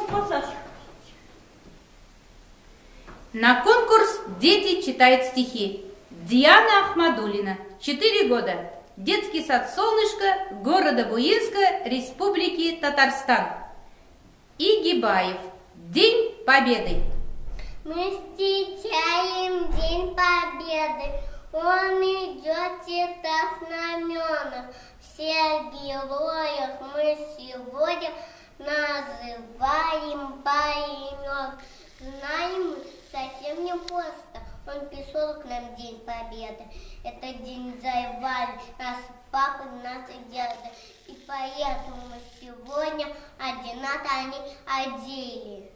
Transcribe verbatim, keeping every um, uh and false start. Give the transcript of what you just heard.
пассаж. На конкурс дети читают стихи. Диана Ахмадулина, четыре года. Детский сад «Солнышко», города Буинска, Республики Татарстан. Игибаев. День Победы. Мы встречаем День Победы. Он идет и так знамена. Всех героев мы сегодня называем по имен. Знаем мы совсем не просто. Он пришел к нам День Победы. Этот день завоевали нас папы, нас и деды. И поэтому мы сегодня одинаково они одели.